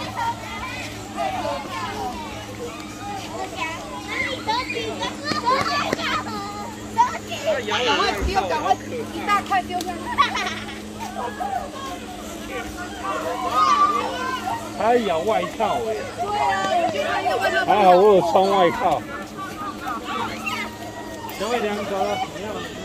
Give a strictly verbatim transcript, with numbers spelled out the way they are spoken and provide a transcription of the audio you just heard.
赶快丢，赶快一大块丢上去。 还咬外套哎。 对啊，我觉得它有外套。 还好我有穿外套。小伟两个了，怎么样？